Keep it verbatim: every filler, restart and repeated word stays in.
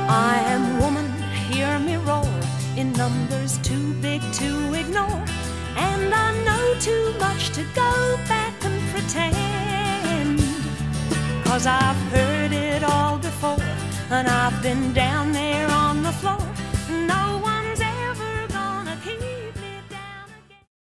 I am woman, hear me roar, in numbers too big to ignore. And I know too much to go back and pretend, 'cause I've heard it all before, and I've been down there on the floor